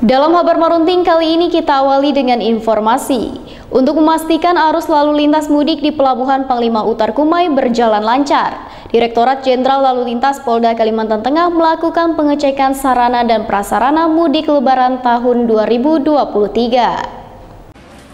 Dalam kabar Marunting kali ini kita awali dengan informasi. Untuk memastikan arus lalu lintas mudik di Pelabuhan Panglima Utar Kumai berjalan lancar, Direktorat Jenderal Lalu Lintas Polda Kalimantan Tengah melakukan pengecekan sarana dan prasarana mudik Lebaran tahun 2023.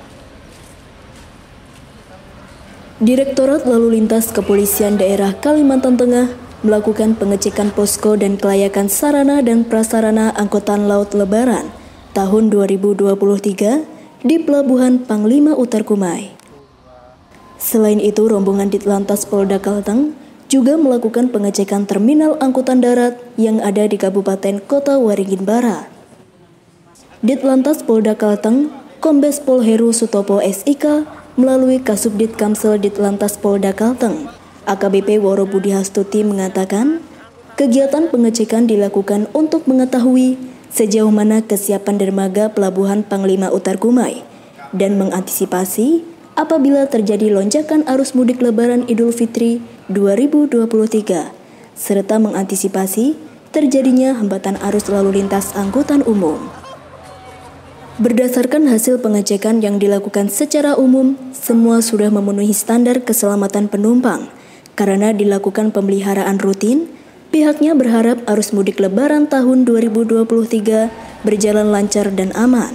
Direktorat Lalu Lintas Kepolisian Daerah Kalimantan Tengah melakukan pengecekan posko dan kelayakan sarana dan prasarana angkutan laut Lebaran tahun 2023 di Pelabuhan Panglima Utar Kumai. Selain itu, rombongan Ditlantas Polda Kalteng juga melakukan pengecekan terminal angkutan darat yang ada di Kabupaten Kota Waringin Barat. Ditlantas Polda Kalteng, Kombes Pol Heru Sutopo SIK, melalui Kasubdit Kamsel Ditlantas Polda Kalteng, AKBP Woro Budi Hastuti mengatakan, kegiatan pengecekan dilakukan untuk mengetahui sejauh mana kesiapan dermaga Pelabuhan Panglima Utar Kumai dan mengantisipasi apabila terjadi lonjakan arus mudik Lebaran Idul Fitri 2023, serta mengantisipasi terjadinya hambatan arus lalu lintas angkutan umum. Berdasarkan hasil pengecekan yang dilakukan secara umum, semua sudah memenuhi standar keselamatan penumpang. Karena dilakukan pemeliharaan rutin, pihaknya berharap arus mudik Lebaran tahun 2023 berjalan lancar dan aman.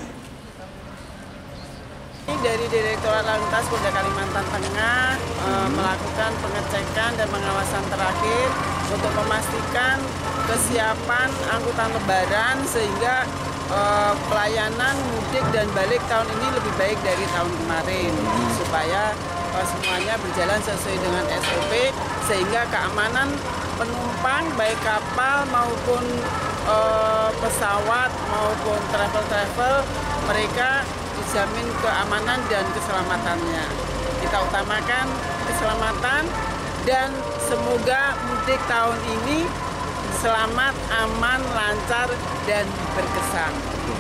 Dari Direktorat Lalu Lintas Polda Kalimantan Tengah melakukan pengecekan dan pengawasan terakhir untuk memastikan kesiapan angkutan Lebaran sehingga pelayanan mudik dan balik tahun ini lebih baik dari tahun kemarin, supaya semuanya berjalan sesuai dengan SOP sehingga keamanan penumpang baik kapal maupun pesawat maupun travel mereka dijamin keamanan dan keselamatannya. Kita utamakan keselamatan dan semoga mudik tahun ini selamat, aman, lancar, dan berkesan.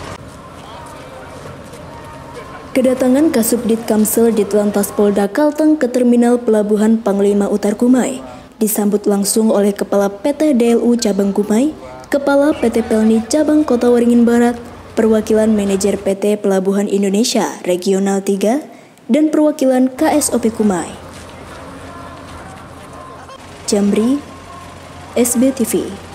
Kedatangan Kasubdit Kamsel Ditlantas Polda Kalteng ke Terminal Pelabuhan Panglima Utar Kumai disambut langsung oleh Kepala PT DLU Cabang Kumai, Kepala PT Pelni Cabang Kota Waringin Barat, perwakilan Manajer PT Pelabuhan Indonesia Regional 3, dan perwakilan KSOP Kumai. Jamri, SBTV.